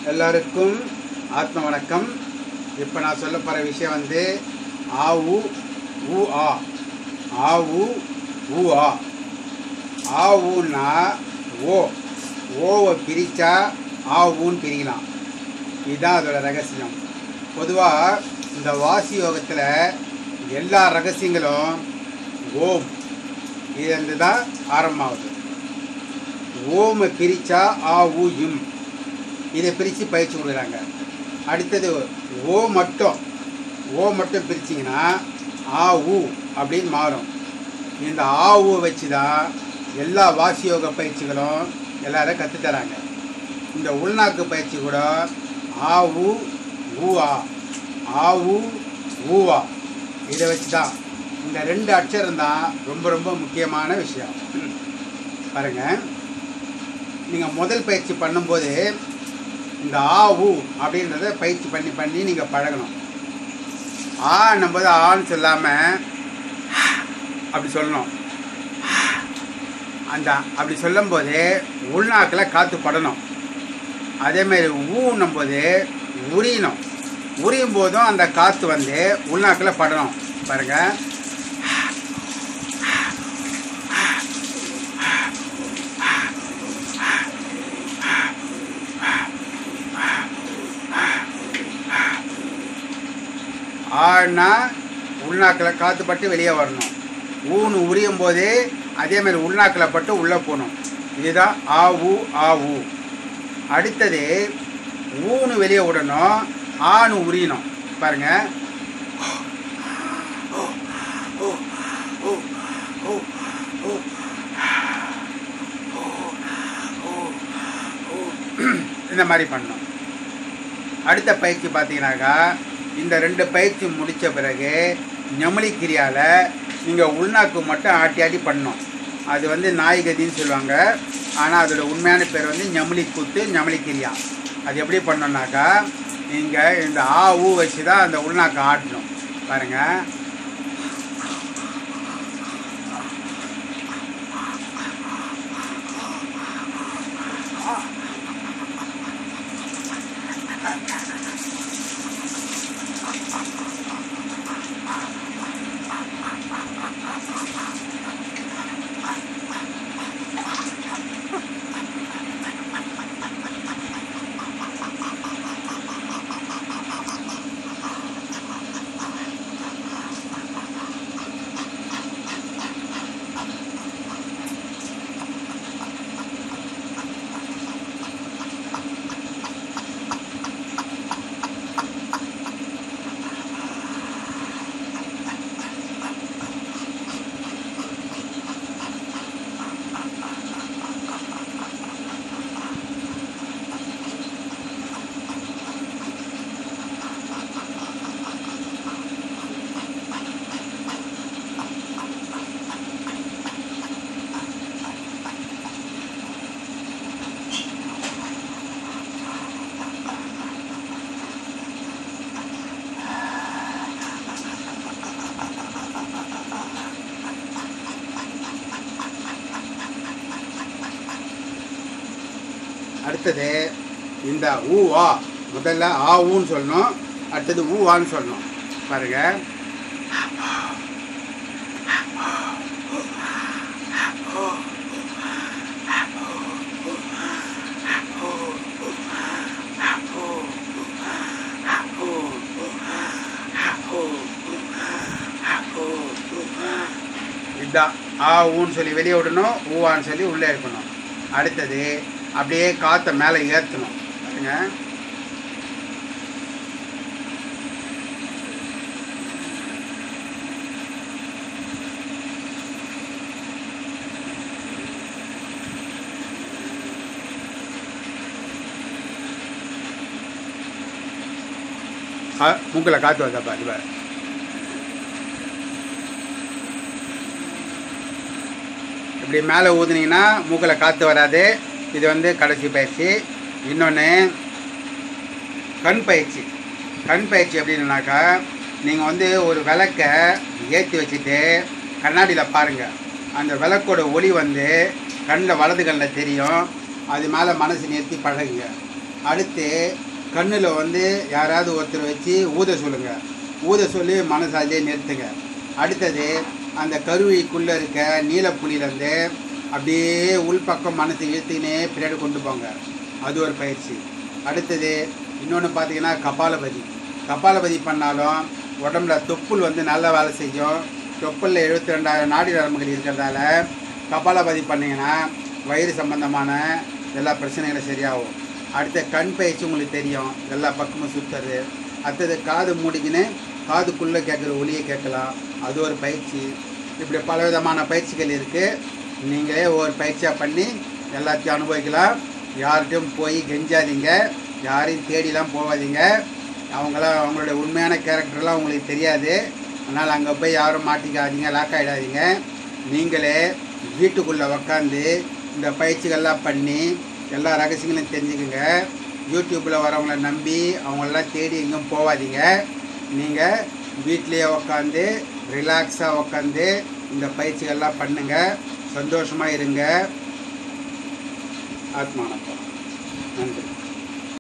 எல்லாருக்கும் ஆத்ம வணக்கம். இப்போ நான் சொல்ல போகிற விஷயம் வந்து ஆவு ஊ ஆ. ஆவு ஊ ஆ. ஆவுன்னா ஓ. ஓவை பிரித்தா ஆவுன்னு பிரிக்கலாம். இதுதான் அதோட ரகசியம். பொதுவாக இந்த வாசி யோகத்தில் எல்லா ரகசியங்களும் ஓம் இது தான் ஆரம்பமாகுது. ஓமை பிரித்தா ஆ ஊ இம் இதை பிரித்து பயிற்சி கொடுக்குறாங்க. அடுத்தது ஓ மட்டும் பிரிச்சிங்கன்னா ஆ ஊ அப்படின்னு மாறும். இந்த ஆ ஊ வச்சு தான் எல்லா வாசியோக பயிற்சிகளும் எல்லாரும் கற்றுத்தராங்க. இந்த உள்நாக்கு பயிற்சி கூட ஆ ஊ ஊவா, ஆ ஊ ஊவா இதை வச்சு தான். இந்த 2 அட்சரம் தான் ரொம்ப ரொம்ப முக்கியமான விஷயம். பாருங்கள், நீங்கள் முதல் பயிற்சி பண்ணும்போது இந்த ஆ ஊ அப்படின்றத பயிற்சி பண்ணி நீங்கள் பழகணும். ஆ நம்போது ஆன்னு சொல்லாமல் அப்படி சொல்லணும். அப்படி சொல்லும்போது உள்நாக்கில் காற்று படணும். அதேமாரி ஊன்னும்போது உரியணும். உரியும் போதும் அந்த காற்று வந்து உள்நாக்கில் படணும். பாருங்கள், ஆனா உள்நாக்கில் காற்று பட்டு வெளியே வரணும். ஊன்னு உரியும் போதே அதேமாதிரி உள்நாக்கில் பட்டு உள்ளே போகணும். இதுதான் ஆ ஊ ஆ ஊ. அடுத்தது ஊன்னு வெளியே விடணும், ஆன்னு உரியணும். பாருங்கள், இந்த மாதிரி பண்ணணும். அடுத்த பயிற்சி பார்த்தீங்கன்னாக்கா, இந்த 2 பயிற்சி முடித்த பிறகு ஞமலி கிரியாவில் நீங்கள் உள்நாக்கு மட்டும் ஆட்டி பண்ணணும். அது வந்து நாய்கதின்னு சொல்லுவாங்க. ஆனால் அதோட உண்மையான பேர் வந்து ஞமலி கூத்து, ஞமலி கிரியா. அது எப்படி பண்ணோன்னாக்கா, நீங்கள் இந்த ஆ ஊ வச்சு தான் அந்த உள்நாக்கு ஆட்டணும். பாருங்கள், அடுத்தது இந்த ஊவா. முதல்ல ஆ ஊன்னு சொல்லணும், அடுத்தது ஊவான்னு சொல்லணும். பாருங்கள், இதுதான் ஆ ஊன்னு சொல்லி வெளியே விடணும், ஊவான்னு சொல்லி உள்ளே இருக்கணும். அடுத்தது அப்படியே காற்றை மேலே ஏற்றணும். பாருங்க, மூக்கில் காற்று வந்தா பாரு. இப்படி மேலே ஊதுனீங்கன்னா மூக்கில் காற்று வராது. இது வந்து கடைசி பயிற்சி. இன்னொன்று கண் பயிற்சி. கண் பயிற்சி எப்படின்னாக்கா, நீங்கள் வந்து ஒரு விளக்கை ஏற்றி வச்சுட்டு கண்ணாடியில் பாருங்கள். அந்த விளக்கோட ஒளி வந்து கண்ணில் வலது கண்ணில் தெரியும். அது மேலே மனசு நிறுத்தி பழகுங்க. அடுத்து கண்ணில் வந்து யாராவது ஒருத்தர் வச்சு ஊத சொல்லுங்கள். ஊத சொல்லி மனசாலே நிறுத்துங்க. அடுத்தது அந்த கருவிக்குள்ளே இருக்க நீலப்புலியிலேருந்து அப்படியே உள்பக்கம் மனசை இழுத்துக்கினே பின்னாடி கொண்டு போங்க. அது ஒரு பயிற்சி. அடுத்தது இன்னொன்று பார்த்தீங்கன்னா கபாலபதி பண்ணாலும் உடம்புல தொப்புள் வந்து நல்லா வேலை செய்யும். தொப்புளில் 72,000 நாடி நரம்புகள் இருக்கிறதால கபாலபதி பண்ணிங்கன்னா வயிறு சம்பந்தமான எல்லா பிரச்சனைகளும் சரியாகும். அடுத்த கண் பயிற்சி உங்களுக்கு தெரியும், எல்லா பக்கமும் சுற்றுறது. அடுத்தது காது மூடிக்கின்னு காதுக்குள்ளே கேட்குற ஒலியை கேட்கலாம், அது ஒரு பயிற்சி. இப்படி பலவிதமான பயிற்சிகள் இருக்குது. நீங்களே ஒவ்வொரு பயிற்சியாக பண்ணி எல்லாத்தையும் அனுபவிக்கலாம். யார்கிட்டையும் போய் கெஞ்சாதீங்க, யாரையும் தேடிலாம் போகாதீங்க. அவங்களுடைய உண்மையான கேரக்டர்லாம் உங்களுக்கு தெரியாது. அதனால் அங்கே போய் யாரும் மாட்டிக்காதீங்க, லாக் ஆகிடாதீங்க. நீங்களே வீட்டுக்குள்ளே உக்காந்து இந்த பயிற்சிகள்லாம் பண்ணி எல்லா ரகசியங்களையும் தெரிஞ்சுக்குங்க. யூடியூப்பில் வரவங்கள நம்பி அவங்களெல்லாம் தேடி எங்கேயும் போகாதீங்க. நீங்கள் வீட்லேயே உக்காந்து ரிலாக்ஸாக உக்காந்து இந்த பயிற்சிகள்லாம் பண்ணுங்கள். சந்தோஷமாக இருங்க. ஆத்மானப்பா. நன்றி.